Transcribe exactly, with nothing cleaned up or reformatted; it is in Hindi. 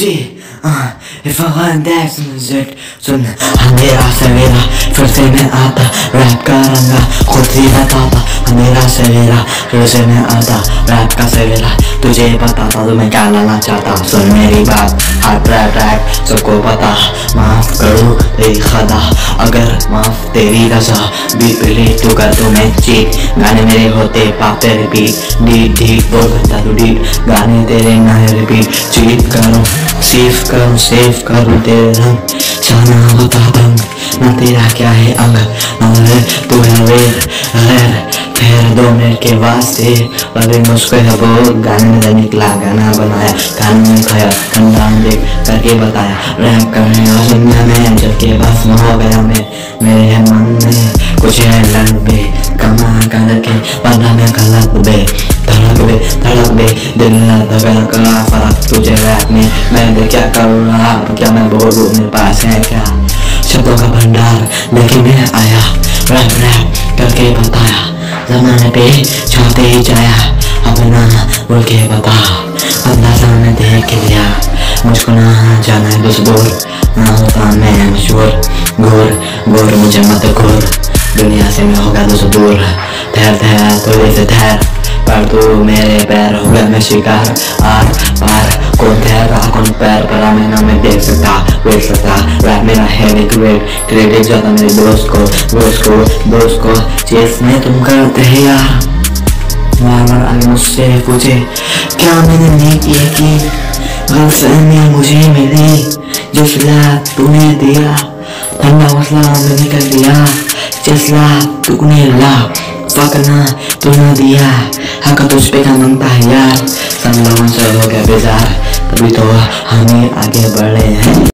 तुझे if I want that सुन सुन अंधेरा सवेरा फिर से मैं आता रैप करूंगा खुद ही बताता अंधेरा सवेरा फिर से मैं आता रैप का सवेरा तुझे बताता तो मैं क्या लाना चाहता सुन मेरी बात हाथ रैप रैप सबको पता माफ करो तेरी खता अगर माफ तेरी रजा बीट पे लेट तो कर तो मैं चीट गाने मेरे होते पापे रिपीट डीट डीट बोल करता तू डीट गाने तेरे ना रिपीट चीट करो सेफ करो सेफ करो तेरे रंग जाना होता दंग ना तेरा क्या है अंग ना तू है वेर गैर फिर दो मिनट के वास्ते अरे मुझको है वो गाने में निकला गाना बनाया कान में खाया ठंडा देख करके बताया रैप करने और सुनने में जब के बस में हो गया मैं मेरे मन में कुछ है लड़ बे कमा कर के बना में गलत बे धड़क बे धड़क बे दिल ना दबे करा फर्क तुझे रैप में मैं क्या करूँ रहा क्या मैं बोलूँ मेरे पास है क्या शब्दों का भंडार लेके मैं आया रैप रैप करके बताया ज़माने पे छाते ही जाया अब ना बोल के बता अंदाज़ा ने देख लिया मुझको ना जाना है कुछ दूर ना होता मैं मशहूर गोर गोर मुझे मत घोर दुनिया से मैं होगा दोस्त दूर ठहर ठहर थोड़े से ठहर पर तू मेरे पैर हो गया मैं शिकार आर पार कौन ठहरा कौन पैर पर मैं ना मैं देख सकता देख सकता रैप मेरा है ग्रेट क्रेडिट जाता मेरे दोस्त को दोस्त को दोस्त को चीज में तुम करते हैं यार बार बार आगे मुझसे पूछे क्या मैंने नहीं किया कि गलतफहमी मुझे मिली जिसला तूने दिया ठंडा मसला मैं निकल दिया जिसला तूने ला फकना तूने दिया हक तुझ पे का मांगता है यार सब लोगों से हो गया बेजार तभी तो हम आगे बढ़े हैं।